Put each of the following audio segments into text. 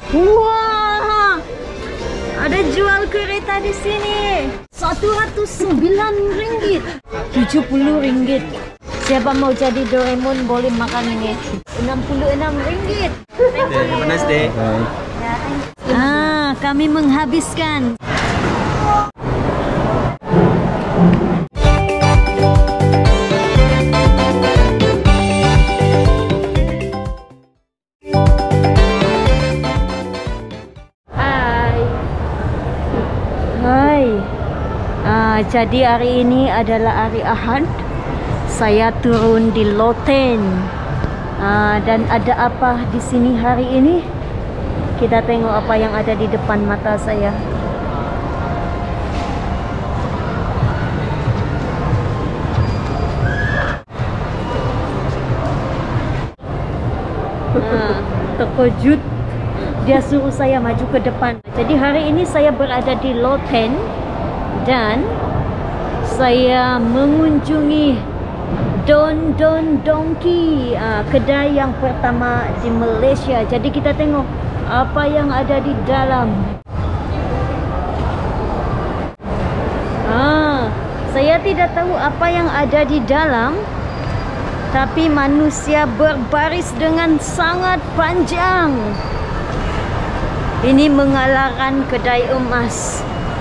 Wah, ada jual kereta di sini. 109 ringgit, 70 ringgit. Siapa mau jadi Doraemon boleh makan ini. 66 ringgit. Have a nice day. Kami menghabiskan. Jadi hari ini adalah hari Ahad. Saya turun di Loten. Dan ada apa di sini hari ini? Kita tengok apa yang ada di depan mata saya. Terkejut. Dia suruh saya maju ke depan. Jadi hari ini saya berada di Loten dan saya mengunjungi Don Donki, kedai yang pertama di Malaysia. Jadi kita tengok apa yang ada di dalam. Saya tidak tahu apa yang ada di dalam, tapi manusia berbaris dengan sangat panjang. Ini mengalahkan kedai emas.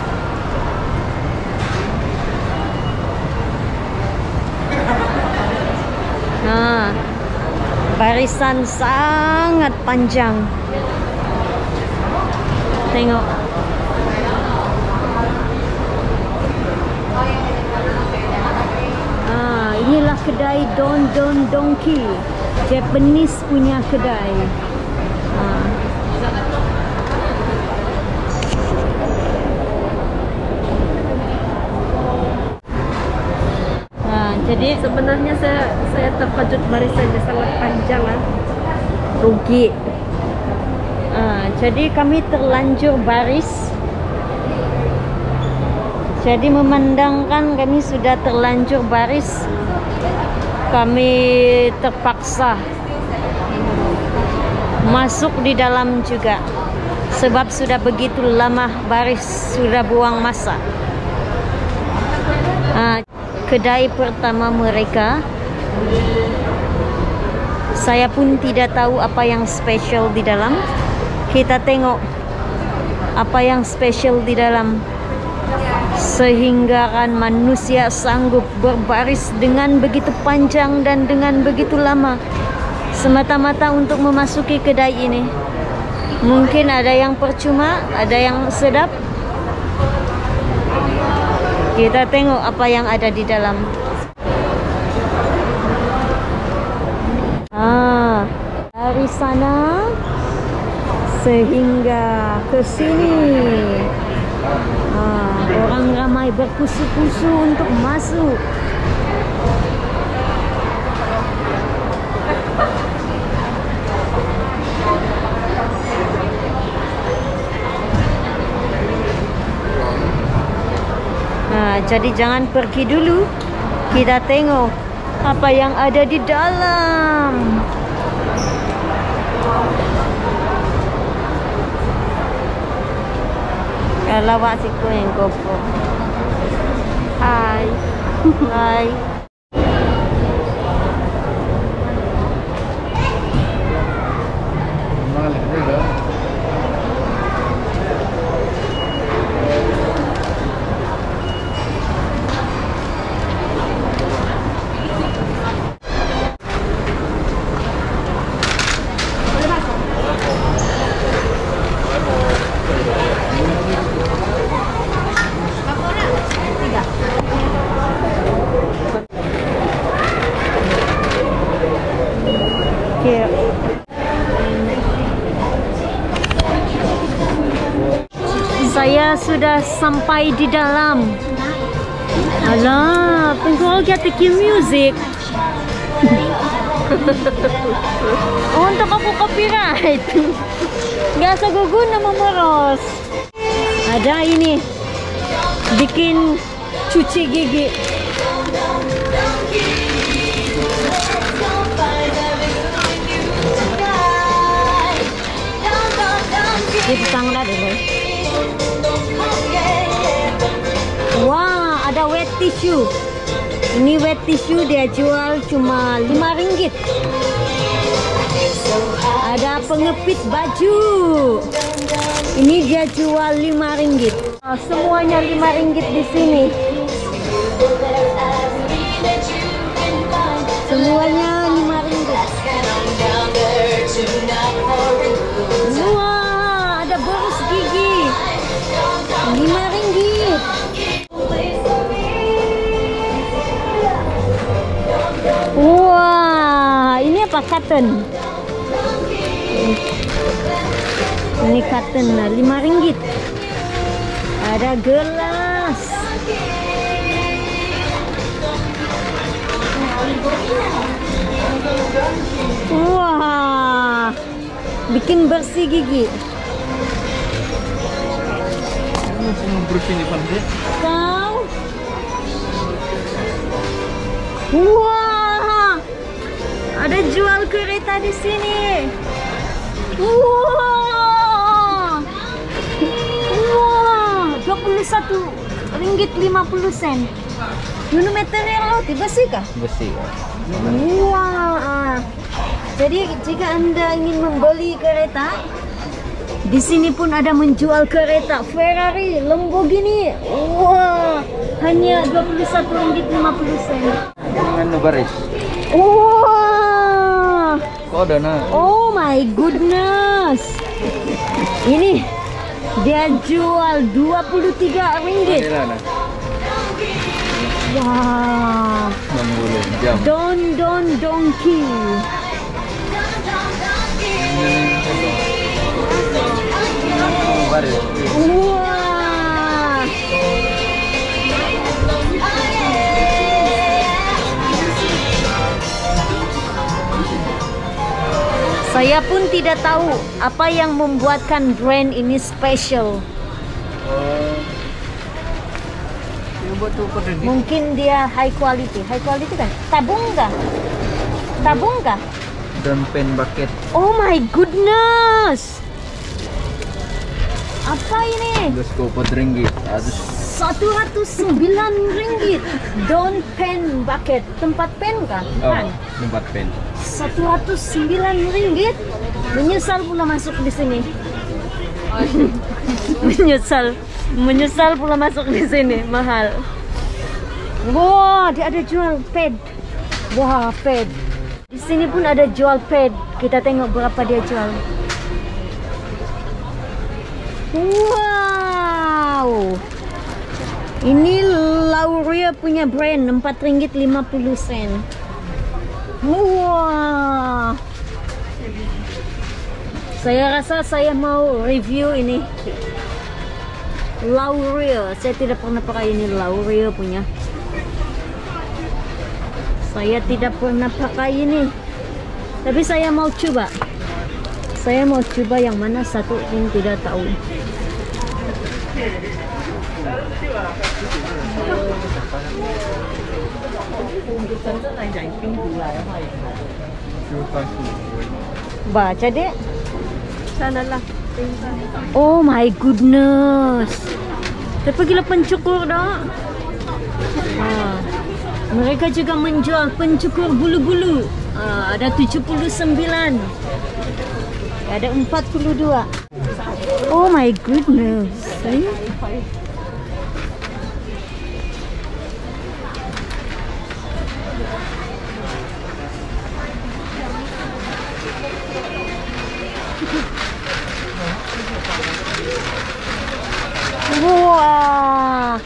Barisan sangat panjang. Tengok. Inilah kedai Don Donki. Japanese punya kedai. Jadi sebenarnya saya terkejut barisannya sangat panjang lah. Rugi. Jadi kami terlanjur baris. Jadi memandangkan kami sudah terlanjur baris, kami terpaksa masuk di dalam juga. Sebab sudah begitu lama baris, sudah buang masa. Kedai pertama mereka, saya pun tidak tahu apa yang spesial di dalam. Kita tengok apa yang spesial di dalam, sehingga kan manusia sanggup berbaris dengan begitu panjang dan dengan begitu lama semata-mata untuk memasuki kedai ini. Mungkin ada yang percuma, ada yang sedap. Kita tengok apa yang ada di dalam. Dari sana sehingga ke sini. Orang ramai berkusu-kusu untuk masuk. Jadi jangan pergi dulu. Kita tengok apa yang ada di dalam. Lawak siku yang GoPro. Hai. Hai. Saya sudah sampai di dalam. Alah, tengok get the music. Untuk aku copyright. Nggak seguguna memeros. Ada ini, bikin cuci gigi. Kita tangga dulu. Wah, ada wet tissue. Ini wet tissue dia jual cuma RM5. Ada pengepit baju. Ini dia jual RM5. Semuanya RM5 di sini. Semuanya RM5. Wah, ada boros gigi. RM5. Wah, ini apa, cotton? Ini cotton RM5. Ada gelas. Wah, bikin bersih gigi. Kau? Wah, ada jual kereta di sini. Wah, wah, RM21.50. Ini material bersih kah? Bersih. Wah, jadi jika Anda ingin membeli kereta, di sini pun ada menjual kereta Ferrari, Lamborghini. Wah, hanya RM21.50. Anu baris. Wah, Kok ada nah? oh my goodness. Ini dia jual RM23. Wah, 60 jam. Don Donkey. Baris. Wah, saya pun tidak tahu apa yang membuatkan brand ini special. Mungkin dia high quality kan? Tabung kah? Dan pen bucket. Oh my goodness. Apa ini? RM24. RM109. Don pen bucket. Tempat pen kah? Oh, tempat pen. RM109. Menyesal pula masuk di sini. Menyesal pula masuk di sini, mahal. Wah, dia ada jual pad. Wah, pad. Di sini pun ada jual pad. Kita tengok berapa dia jual. Wow. Ini Lauria punya brand, RM4.50. Wah. Saya rasa saya mau review ini. Lauria, saya tidak pernah pakai ini, Lauria punya. Saya tidak pernah pakai ini, tapi saya mau coba. Saya mau coba yang mana satu pun tidak tahu. Baca deh. Sanalah. Oh my goodness. Tapi gila pencukur dah. Mereka juga menjual pencukur bulu-bulu. Ada 79. Ada 42. Oh my goodness. Wah,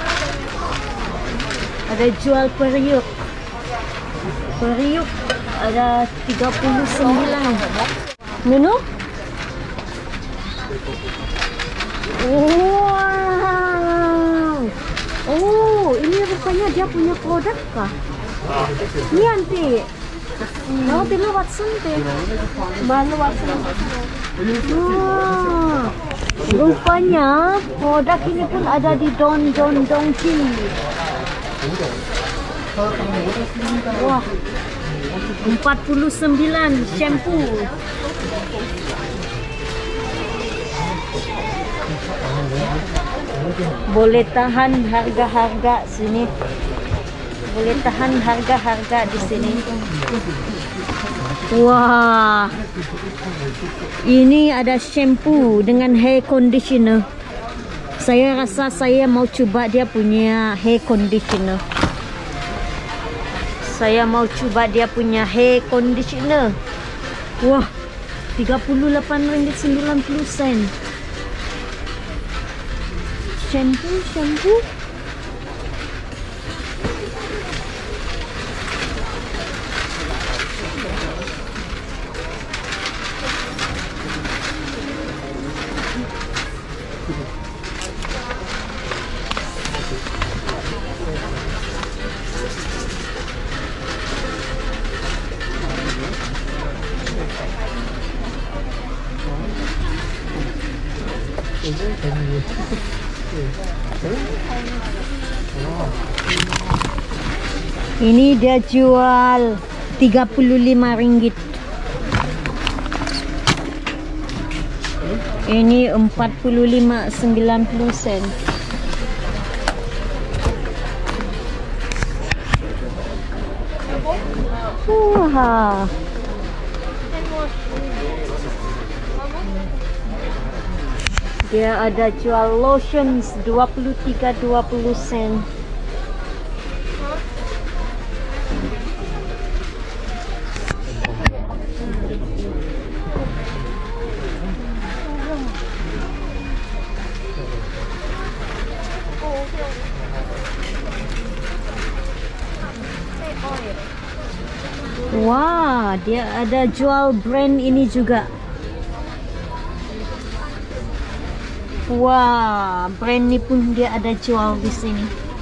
ada jual periuk. Periuk ada 39. Nunu? Wow. Oh, ini rupanya dia punya produk kah? Ini anti. Mau tilu Watson teh. Balu Watson. Wah. Rupanya produk ini pun ada di Don Donkey. Wah, 49 shampoo. Boleh tahan harga-harga sini. Boleh tahan harga-harga di sini. Wah. Ini ada shampoo dengan hair conditioner. Saya rasa saya mau coba dia punya hair conditioner. Saya mau coba dia punya hair conditioner. Wah, RM38.90. Shampoo. Ini dia jual RM35. Ini RM45.90. Wah. Dia ada jual lotions 23-20 sen. Wah, dia ada jual brand ini juga. Wah, brand ini pun dia ada jual di sini.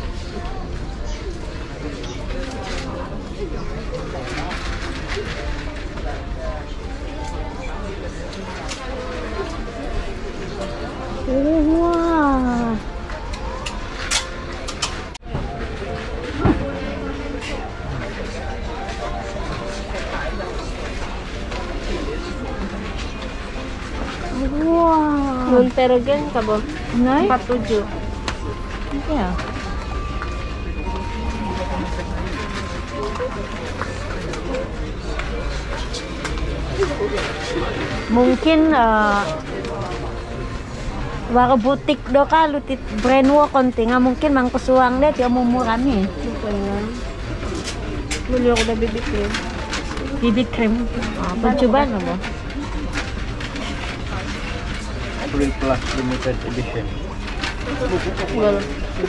Wah. Wah. Monterogen ka ba? Nay? 47. Ya. Mungkin waro butik do ka lutit brand wo konti nga mungkin mangkusuang deh dia mumurah nih. Beli ako na BB cream. BB cream. Percobaan mo. Free Plus Limited Edition. Well,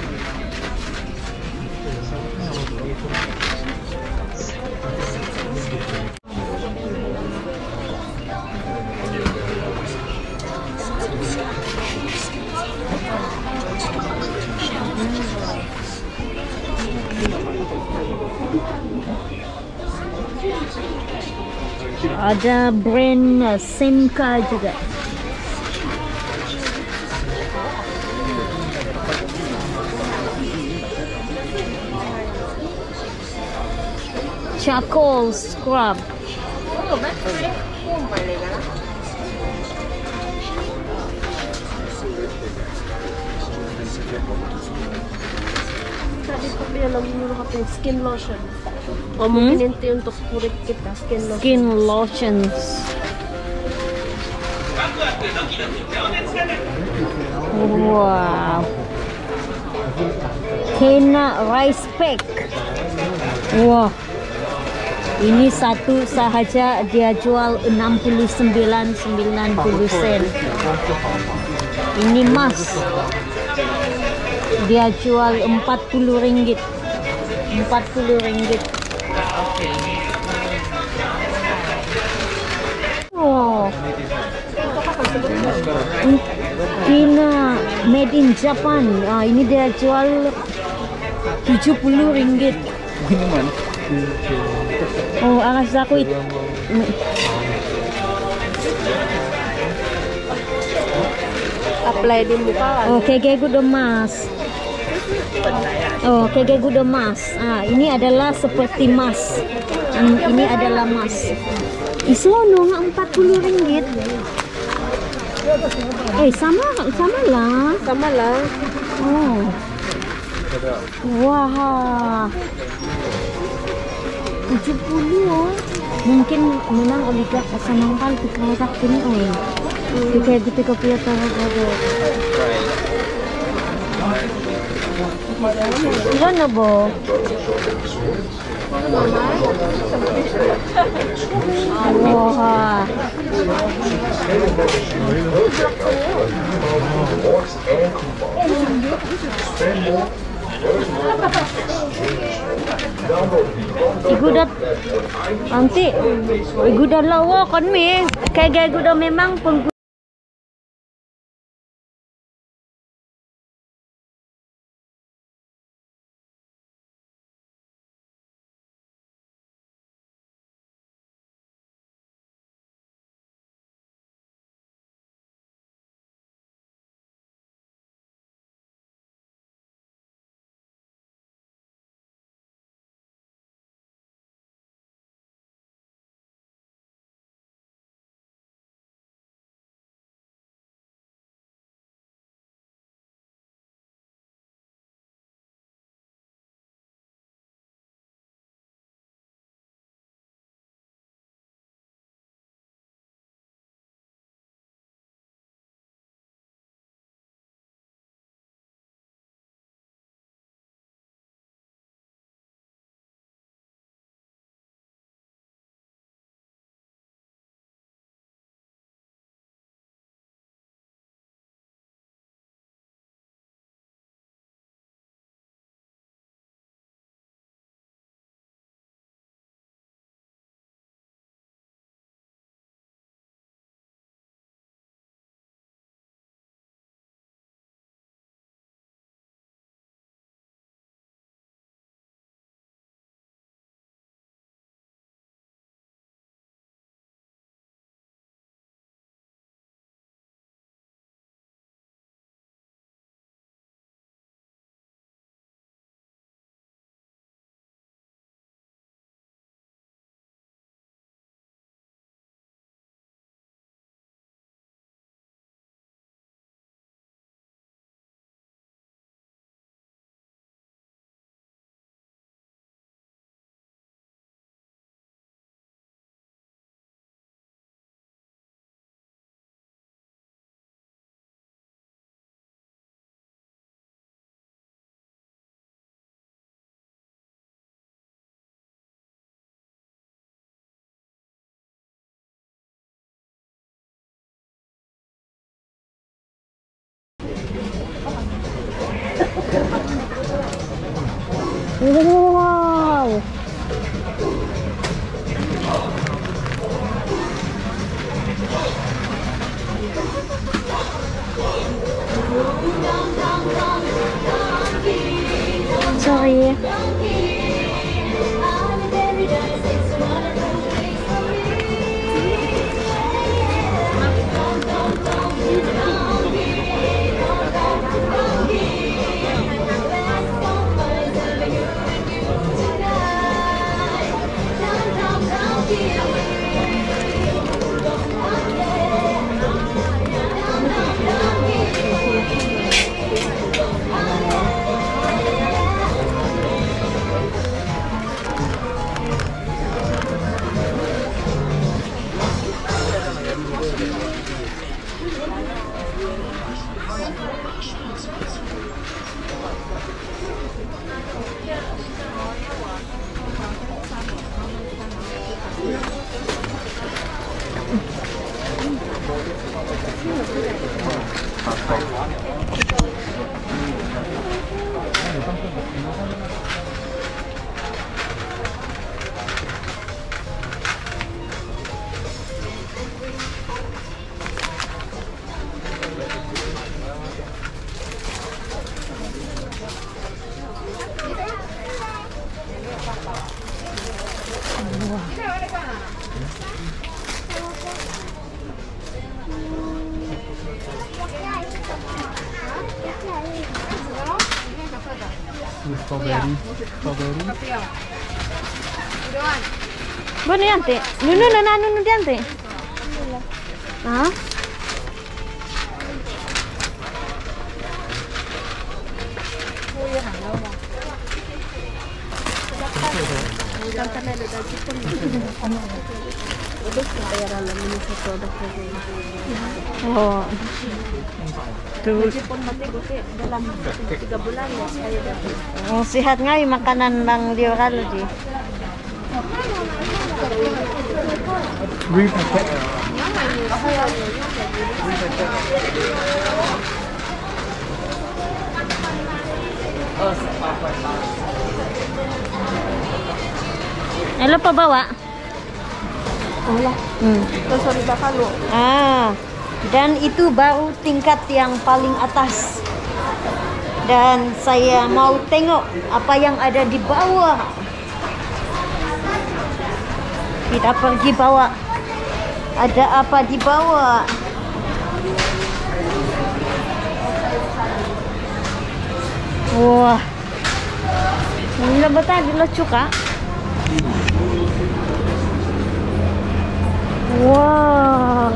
Ada brand Semka juga. Charcoal scrub. sabi ko bilang muro ka skin lotion. O mungkin ito untuk kulit kita, skin lotion. Skin lotions. Wow. Kena rice pack. Wah. Ini satu sahaja dia jual 69.90 sen. Ini mas. Dia jual RM40. 40 ringgit. Oh. Kena made in Japan. Ini dia jual 70 ringgit. Minuman. Oh, aras aku itu. Apply di muka. Oh, kege gudo mas. Oh, kege gudo mas. Ini adalah seperti mas. Ini adalah mas. Isono nga 40 ringgit. Sama lah. Sama lah. Oh. Wah. 70 oh. Mungkin memang oligark senang kali produk ini oi. Kayak gitu kopi atau apa. Ilan na bo? Wah. Igudat nanti igudat lawa kan mi kayak igudat memang pengguna wow. Sorry. Strawberry. Bueno, yante. Nunu nana nunu yante. Ah? ada Jepun. Udah bayaran ini satu ada Oh. Tuh. Jepun mati gue dalam 3 bulan ya saya dapat. Oh, sihat nga yung makanan ng Lioralogy. Ano pa bawa? Wala. Terus sorry bakal lo. Dan itu baru tingkat yang paling atas. Dan saya mau tengok apa yang ada di bawah. Kita pergi bawah. Ada apa di bawah? Wah. Ini betul dilecuk kak. Wow.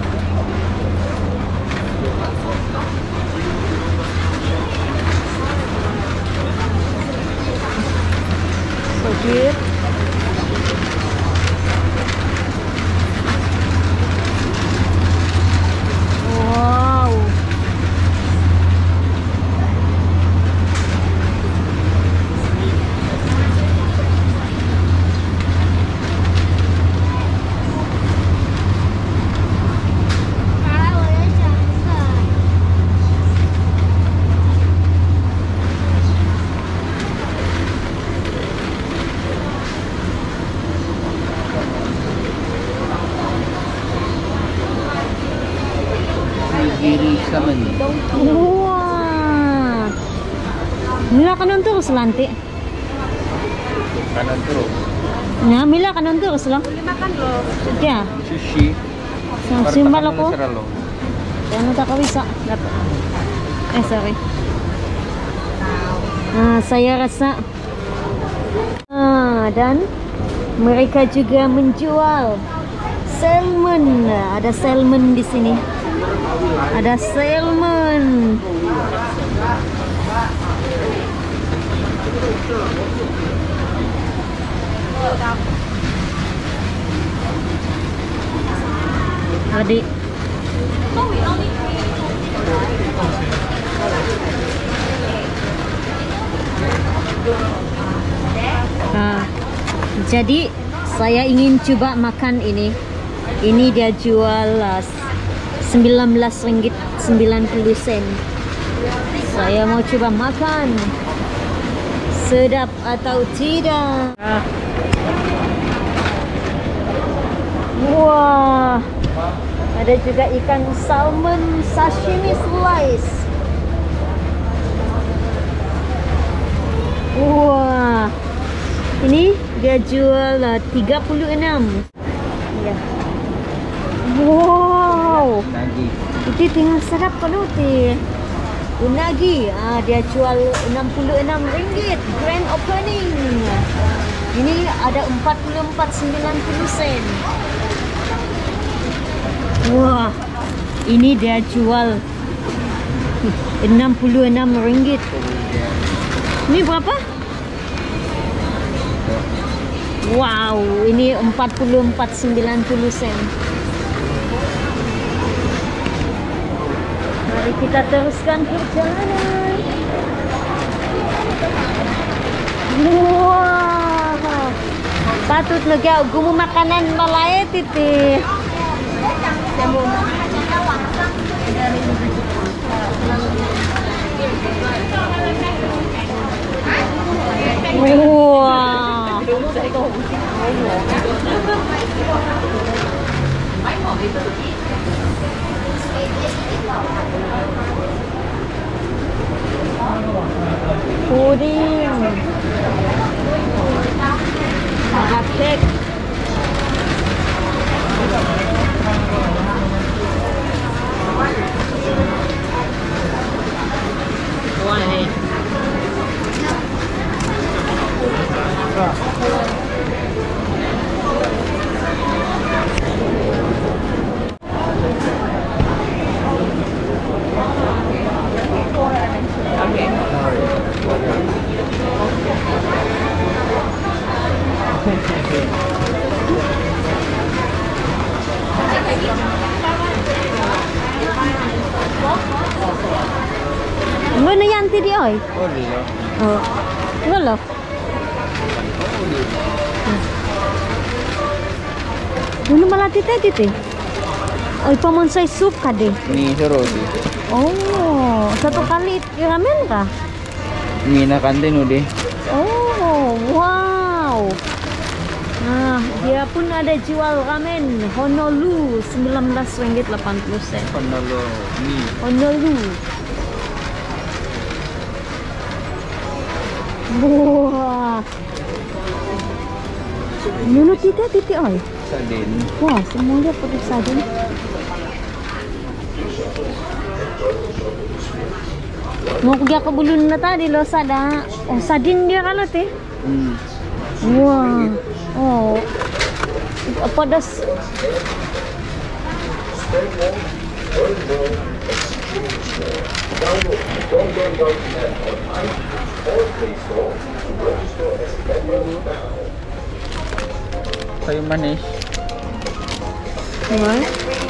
So cute. Wow. Nigiri salmon. Wah. Mila kanon terus lantik. Kanan terus. Nah, mila kanon terus lang. Makan lo. Ya. Sushi. Simbal ako. Saralo. Ano tak bisa. Dapat. Sorry. Saya rasa. Dan mereka juga menjual salmon. Ada salmon di sini. Ada salmon. Adik. Jadi saya ingin coba makan ini. Ini dia jual 19 ringgit 90 sen. Saya mau coba makan. Sedap atau tidak? Wah. Ada juga ikan salmon sashimi slice. Wah. Ini dia jual 36. Ya. Wow. Nagi. Itu tinggal sedap penuh ti. Unagi. Dia jual 66 ringgit. Grand opening. Ini ada 44.90 sen. Wah. Ini dia jual 66 ringgit. Ini berapa? Wow, ini 44.90 sen. Mari kita teruskan perjalanan. Wah, patut negara gumu makanan Malaya titi. Wah. Puding. Ada cake. Wah, ini. na yanti di oy. Oh, lilo. Oh. Wala. Dulu malah tite. Oy, pamonsay soup ka de. Mie roti. Oh, satu kali ramen kah? Mie na kantin udah. Oh, wow. Nah, dia pun ada jual ramen Honolulu 19 ringgit 80 sen. Honolulu mie. Honolulu. Wah. Nunu titi oi. Sardin. Wah, semuanya pakai sardin. Mau pergi ke Bulun na tadi lo sada. Oh, sardin dia kalau teh. Wah. Oh. Pedas. Kayu manis. What?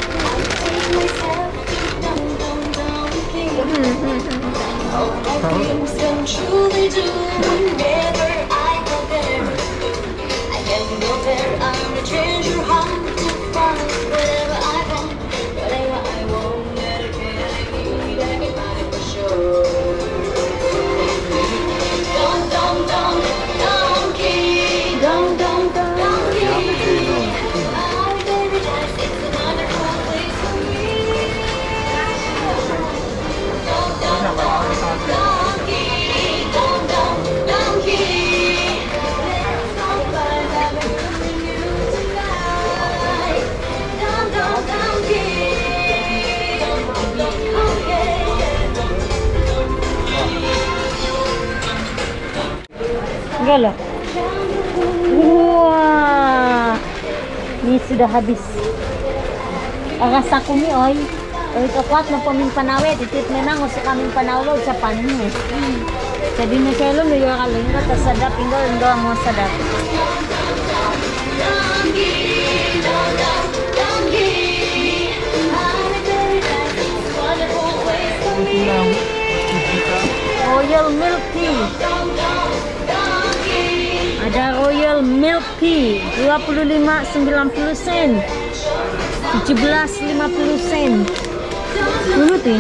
Enggak loh. Wah, ini sudah habis. Rasa kumi oi. Oi kapat na pamin panawe titit menang usah kami panawlo sa panin. Jadi na kayo lo yo kaling ka tasadap inggo mo sadap. Royal Milk Tea. Ada Royal Milk Tea 25.90 sen. 17.50 sen. Dulu teh.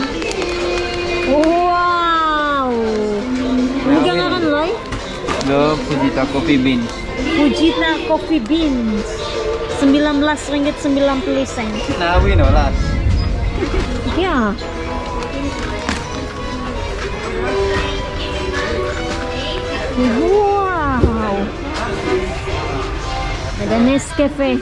Wow. Ini kan loy? Lo Fujita Coffee Beans. Fujita Coffee Beans. 19 ringgit 90 sen. Nawi no las. Ya. Wow. Ada Nescafe.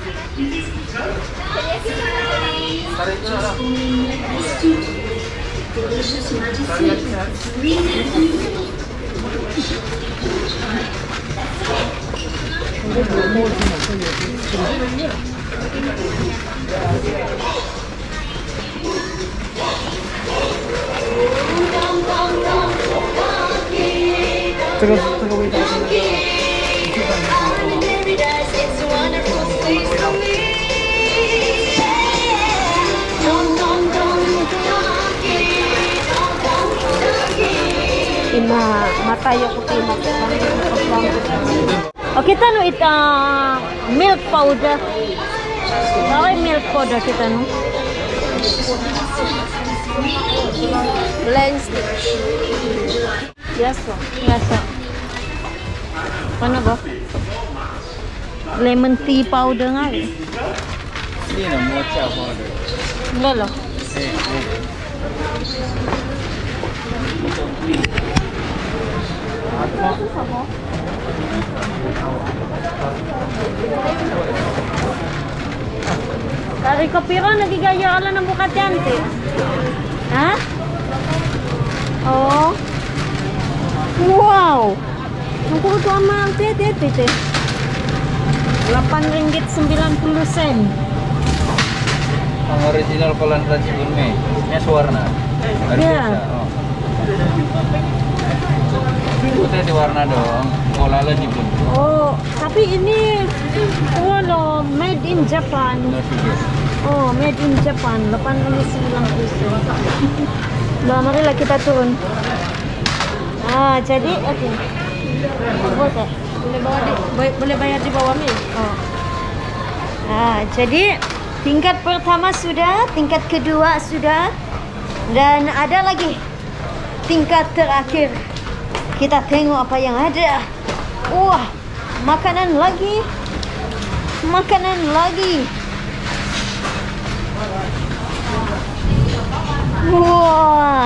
Matayo ko pinag. Oh, kita no ita milk powder. Bakit milk powder kita no? Blend stick. Yes, po. Yes, po. Ano ba? Lemon tea powder nga eh. Hindi na mocha powder. Lolo. Dari kopiro nagigaya ka lang ng bukat yan, te. Ha? Oo. Wow! Ang kuto ang te. 8 ringgit 90 sen. Ang original Kolantan Gourmet. Ini warna. Iya. Putih di warna dong. Kolala di pun. Oh, tapi ini loh, made in Japan. Oh, made in Japan. 8 ringgit 90 sen. Bah, marilah kita turun. Jadi oke. Boleh. Boleh bayar di bawah ni. Oh. Jadi tingkat pertama sudah, tingkat kedua sudah, dan ada lagi tingkat terakhir. Kita tengok apa yang ada. Wah, makanan lagi. Wah.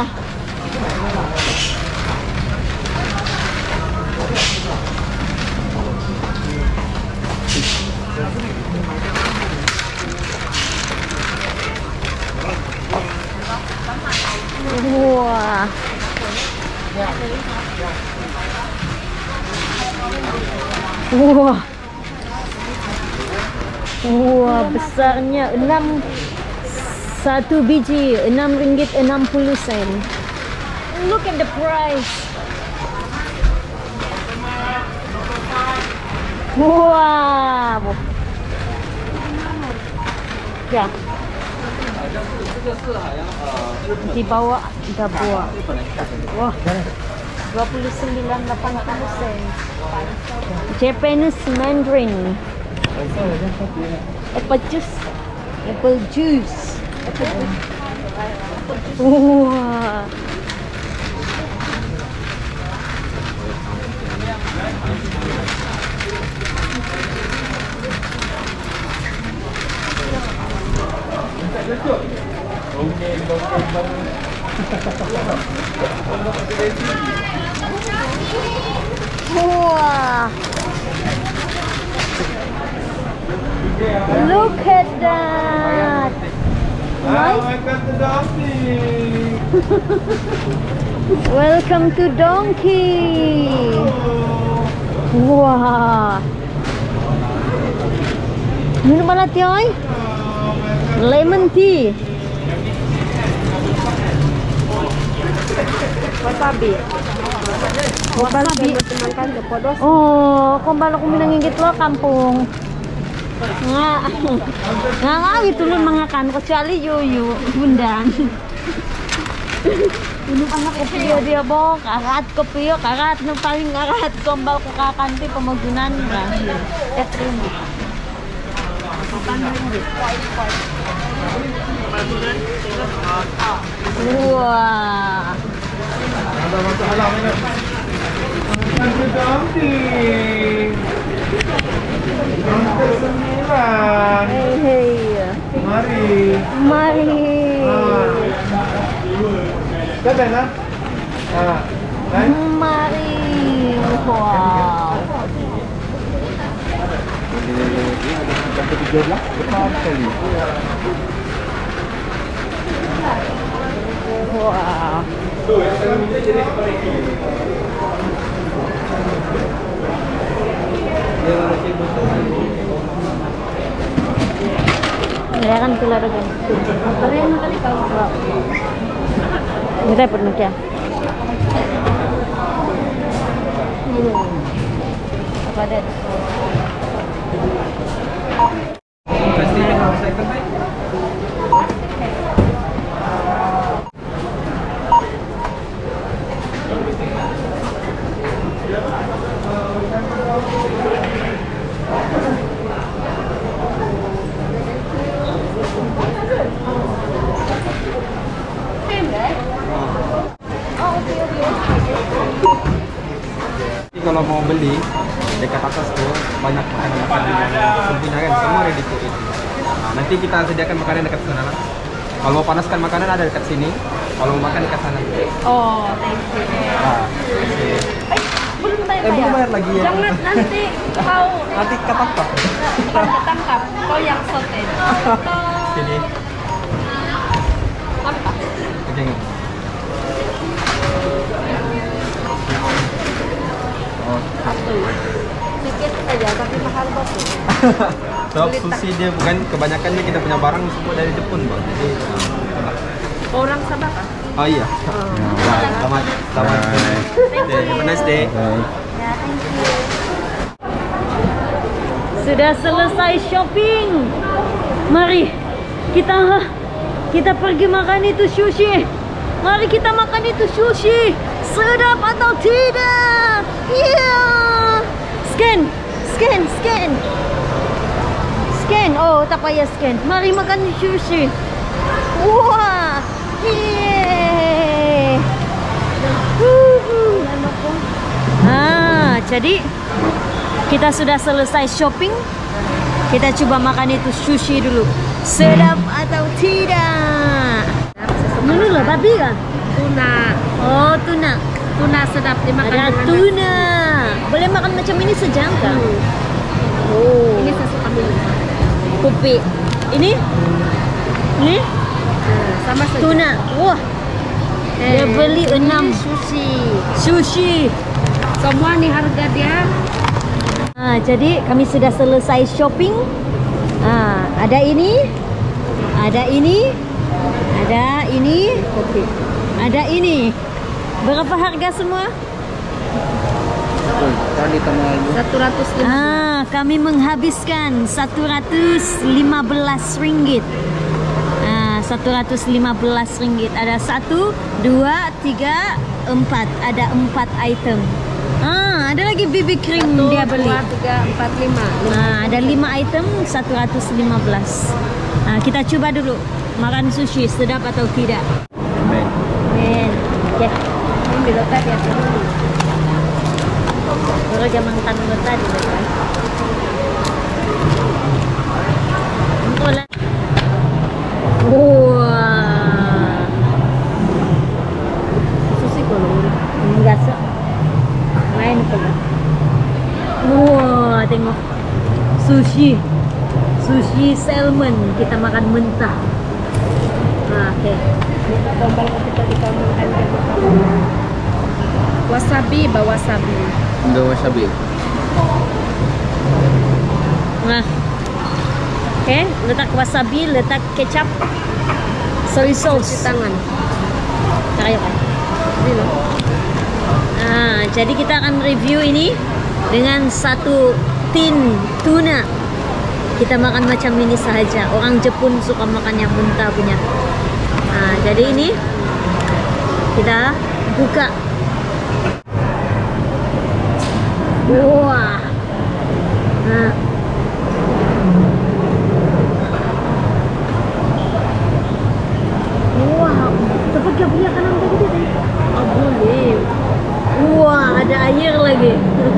Wah. Wah. Wah, besarnya 1 biji RM6.60. Look at the price. Wow. Ya. Di bawah dah buah. Wah. 29.80 sen. Japanese Mandarin. Apple juice. Wah. Wah. Look at that. Nice. Welcome to Donkey. Wah. Minum apa tioi? Lemon tea. Wasabi. Wasabi. Makan ke podos. Oh, kembali aku minangingit lo kampung. Nga tulun mangakan kecuali yuyu bundang. Ini anak kopi dia bok, karat kopi yo, karat no paling karat kembal ko kakanti pemagunan ba. Terima. Wah. Ada masalah mana? Hey. Mari. Siapa na? Mari. Wow. Wow. Ya kan keluar kan. Kalian tadi kau. Ini repot nih ya. Apa ada? Pasti saya kenal. Kalau mau beli dekat atas tuh banyak makanan-makanan yang sempurna kan, semua ready to eat. Nah, nanti kita sediakan makanan dekat sana. Kalau mau panaskan makanan ada dekat sini. Kalau mau makan dekat sana. Oh, thank you. Nah, Belum bayar. belum bayar lagi ya. Jangan nanti kau Nanti ketangkap. tangkap. Kau yang sote. Sini. Apa? Oke. Oh, Satu. Sedikit saja tapi mahal banget. sebab sushi dia bukan kebanyakannya kita punya barang semua dari Jepun, Bang. Jadi Orang Sabah kan? oh iya. Selamat. Have a nice day. Sudah selesai shopping. Mari kita pergi makan itu sushi. Mari kita makan itu sushi. Sedap atau tidak? Iya. Scan. Oh, tak payah scan. Mari makan sushi. Wah. Yeay. Jadi kita sudah selesai shopping. Kita coba makan itu sushi dulu. Sedap atau tidak? Mana lah babi kan? Tuna. Oh, tuna. Tuna sedap dimakan. Ada dengan tuna. Boleh makan macam ini sejangka. Oh. Ini saya suka minum. Kopi. Ini? Sama saja. Tuna. Wah. Dia beli 6 ini sushi. Semua nih harga dia. Jadi kami sudah selesai shopping. Ada ini. Ada ini. Berapa harga semua? 150. Kami menghabiskan 115 ringgit. 115 ringgit. Ada 1, 2, 3, 4. Ada 4 item. Ada lagi BB cream dia beli. 2, 3, 4, 5. Ada 5 item 115. Kita coba dulu makan sushi sedap atau tidak. Men. Okay. Ini diletak ya. Baru jamang tangan tadi kan. Wah. Sushi kolong. Enggak se. Main pula. Wah, tengok. Sushi salmon kita makan mentah. Oke. Tombol kita ditambahkan wasabi, wasabi. Enggak wasabi. Oke, letak wasabi, letak kecap, soy sauce. Cuci tangan. Kayak kan? Jadi kita akan review ini dengan 1 tin tuna. Kita makan macam ini saja. Orang Jepun suka makan yang mentah punya. Jadi ini kita buka. Wah. Wow, dapat gak punya kanan tadi deh? Oh, boleh. Wah, ada air lagi.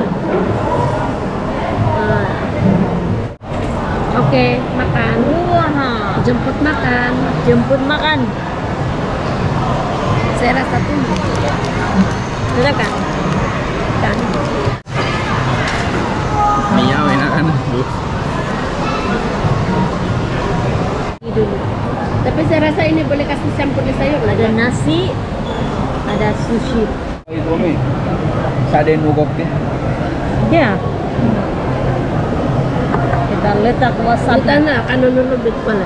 Oke, makan. Wah, Jemput makan. Saya rasa tunggu. Sedap kan? Dan Miau enak kan? Ini dulu. tapi saya rasa ini boleh kasih campur di sayur lah. Ada nasi, ada sushi. Itu nih. Sade nugoknya. Ya. Kita letak wasabi. Kita nak akan lebih pala.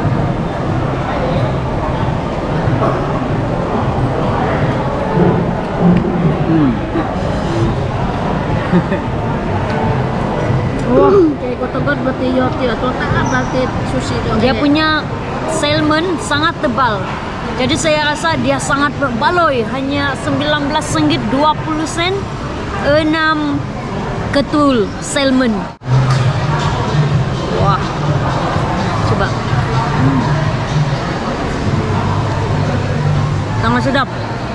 Wah, Kayak kotor berarti yoti atau tak berarti sushi itu. dia punya salmon sangat tebal. Jadi saya rasa dia sangat berbaloi. Hanya 19 ringgit 20 sen 6 ketul salmon. Wah. Coba. Sangat sedap.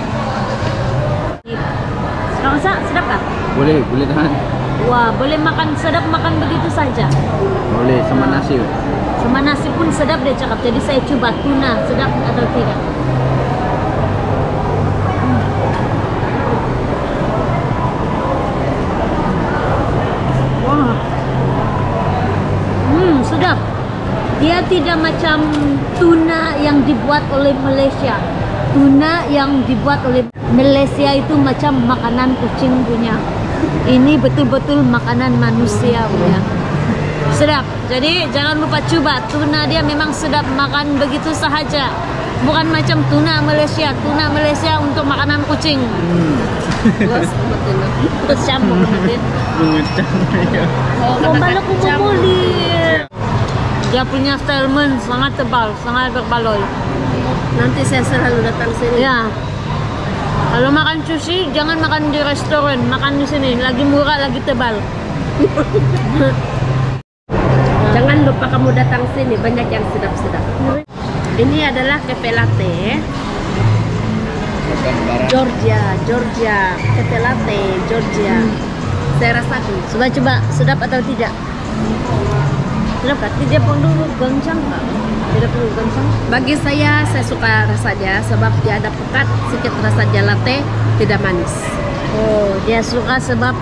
Kamu rasa sedap kan? Boleh tahan. Wah, boleh makan sedap makan begitu saja. Boleh sama nasi. Sama nasi pun sedap dia cakap. Jadi saya coba tuna sedap atau tidak. Wah. Sedap. Dia tidak macam tuna yang dibuat oleh Malaysia. Tuna yang dibuat oleh Malaysia itu macam makanan kucing punya. Ini betul-betul makanan manusia punya. Sedap. Jadi jangan lupa coba. Tuna dia memang sedap makan begitu sahaja. Bukan macam tuna Malaysia. Tuna Malaysia untuk makanan kucing. Terus campur nanti. Oh, balok kumuli. Dia punya salmon sangat tebal, sangat berbaloi. Nanti saya selalu datang sini. Ya. Kalau makan sushi, jangan makan di restoran, makan di sini. Lagi murah, lagi tebal. Jangan lupa kamu datang sini, banyak yang sedap-sedap. Ini adalah cafe latte. Georgia, cafe latte, Georgia. Saya rasakan. Coba-coba, sedap atau tidak? Sedap kan? Tidak perlu goncang Pak. Tidak perlu goncang. Bagi saya suka rasanya sebab dia ada pekat sedikit rasa latte, tidak manis. Oh, dia suka sebab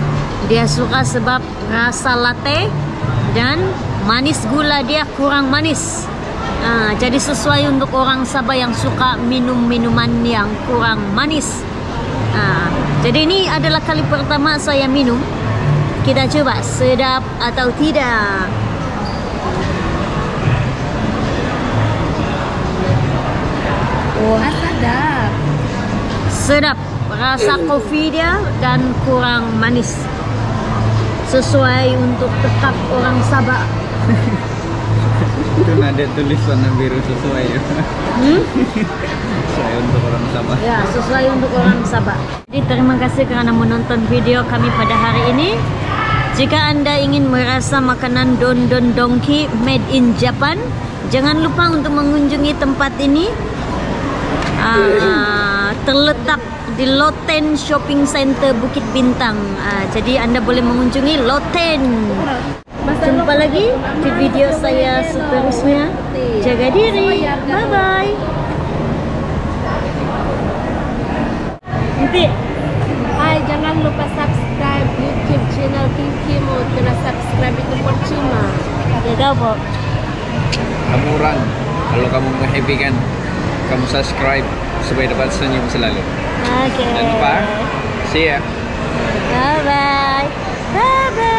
rasa latte dan manis gula dia kurang manis. Jadi sesuai untuk orang Sabah yang suka minum minuman yang kurang manis. Jadi ini adalah kali pertama saya minum. Kita coba sedap atau tidak. Sedap. Sedap. Rasa kopi dia dan kurang manis. Sesuai untuk tetap orang Sabah. Itu nada tulisan biru sesuai ya. Sesuai untuk orang Sabah. Ya, sesuai untuk orang Sabah. Jadi terima kasih karena menonton video kami pada hari ini. Jika Anda ingin merasa makanan Don Don Donki made in Japan, jangan lupa untuk mengunjungi tempat ini. Terletak di Loten Shopping Center Bukit Bintang. Jadi Anda boleh mengunjungi Loten. Jumpa lagi di video saya seterusnya. Jaga diri. Bye bye. Nanti. Hai, jangan lupa subscribe YouTube channel Kim mau kena subscribe itu percuma. Jaga Pak. Kamu orang, kalau kamu happy kan, kamu subscribe supaya dapat senyum selalu. Oke. Jangan lupa. See ya. Bye bye. Bye bye.